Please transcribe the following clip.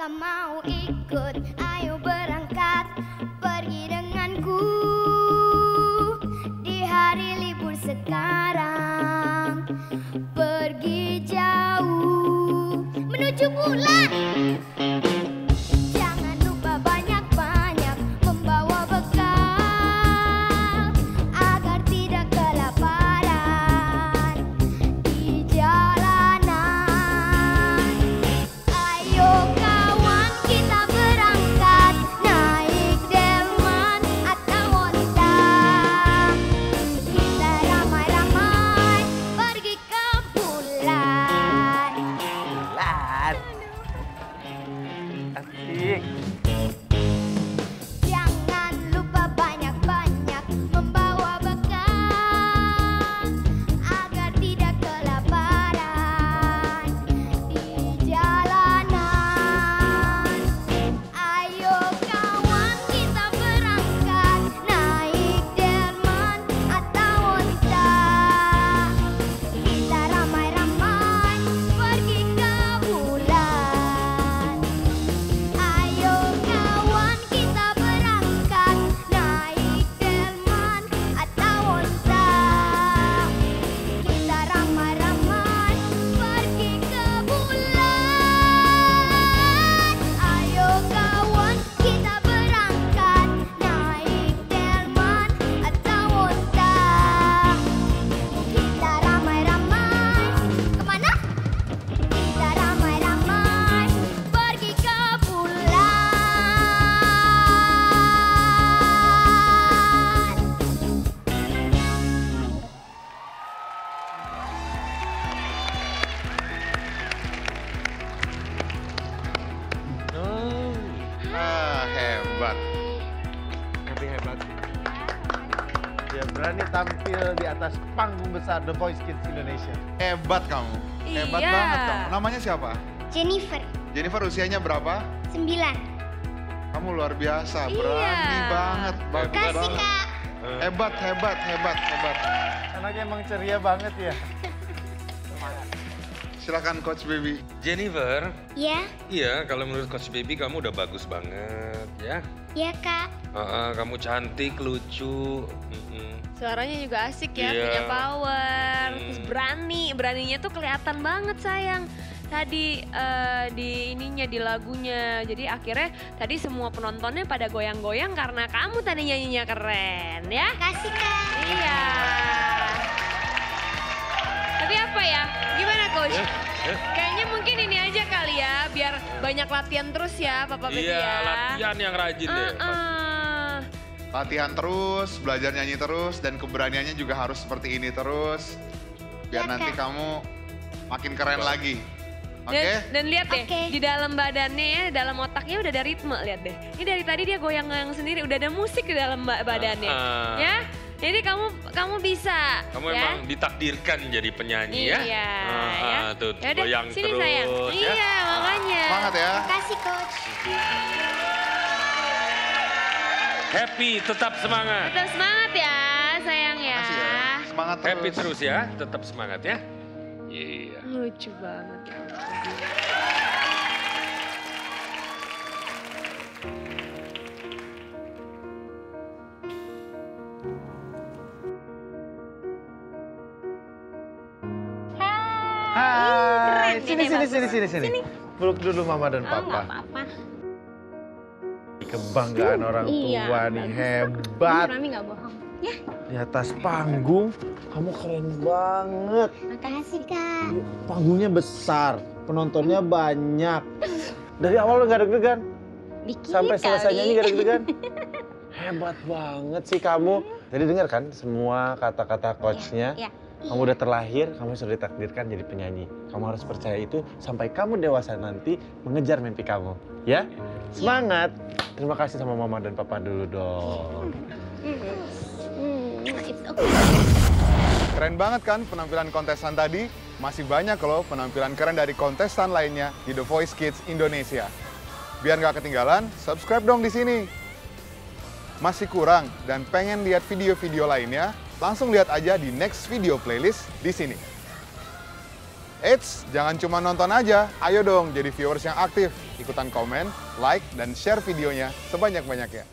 Apakah mau ikut? Ayo berangkat, pergi denganku di hari libur sekarang. Pergi jauh menuju bulan. Jangan lupa banyak-banyak membawa bekal agar tidak kelaparan di jalanan. Ayo kawan, kita berangkat naik delman atau onta. Kita ramai-ramai pergi ke bulan. Bulan. Asik. Jangan lupa banyak-banyak membawa bekal agar tidak kelaparan di jalanan. Ayo kawan, kita berangkat naik delman atau onta. Kita ramai-ramai pergi ke bulan. Ayo kawan, kita berangkat naik delman atau onta. Kita ramai-ramai pergi ke bulan. Ayo kawan, kita berangkat naik delman atau onta. Kita ramai-ramai kemana? Kita ramai-ramai pergi ke bulan. Hebat. Tapi hebat sih. Dia berani tampil di atas panggung besar The Voice Kids Indonesia. Hebat kamu. Hebat Iya. banget kamu. Namanya siapa? Jennifer, Jennifer, usianya berapa? 9. Kamu luar biasa, berani banget. Bagus Kasih banget. Kak. Hebat, hebat, hebat, hebat. Anaknya emang ceria banget ya. Silakan Coach Baby. Jennifer, Ya, iya kalau menurut Coach Baby kamu udah bagus banget ya. ya Kak. Kamu cantik, lucu. Suaranya juga asik ya, Iya. punya power. Hmm. Terus beraninya tuh kelihatan banget sayang. Tadi di ininya, di lagunya. Jadi akhirnya tadi semua penontonnya pada goyang-goyang karena kamu tadi nyanyinya keren ya. Kasih Kak. Iya. Tapi apa ya? Gimana Coach? Kayaknya mungkin ini aja kali ya, biar banyak latihan terus ya Papa Baby Iya, ya. latihan yang rajin deh. Latihan terus, belajar nyanyi terus, dan keberaniannya juga harus seperti ini terus. Biar Ya, nanti Kak. kamu makin keren lagi. Oke? Dan lihat deh, Oke. di dalam badannya ya, dalam otaknya udah ada ritme, lihat deh. Ini dari tadi dia goyang-goyang sendiri, udah ada musik di dalam badannya. Ya, jadi kamu bisa. Kamu ya? emang ditakdirkan jadi penyanyi ya. Iya, ya. Tuh, Yaudah, goyang sini terus sayang. ya. Iya, makanya. Semangat ya. Kasih Coach. Happy, tetap semangat. Tetap semangat ya, sayang ya. Makasih ya. Semangat terus. Happy terus ya, tetap semangat ya. Iya. Lucu banget ya. Hai, keren sini, ini, sini, bagus. sini. Peluk dulu Mama dan Papa. apa-apa. Kebanggaan orang Iya, tua nih, bagus. hebat. Rami nggak bohong. Di atas panggung, kamu keren banget. Makasih Kak. Panggungnya besar, penontonnya banyak. Dari awal nggak deg-degan, Dikit sampai selesai kali. nyanyi nggak deg-degan. Hebat banget sih kamu. Jadi dengar kan semua kata-kata coachnya. Iya. Kamu udah terlahir, kamu sudah ditakdirkan jadi penyanyi. Kamu harus percaya itu sampai kamu dewasa nanti mengejar mimpi kamu. Ya? Semangat! Terima kasih sama Mama dan Papa dulu dong. It's okay. Keren banget kan penampilan kontestan tadi? Masih banyak loh penampilan keren dari kontestan lainnya di The Voice Kids Indonesia. Biar nggak ketinggalan, subscribe dong di sini. Masih kurang dan pengen lihat video-video lainnya? Langsung lihat aja di next video playlist di sini. Eits, jangan cuma nonton aja, ayo dong jadi viewers yang aktif. Ikutan komen, like, dan share videonya sebanyak-banyaknya.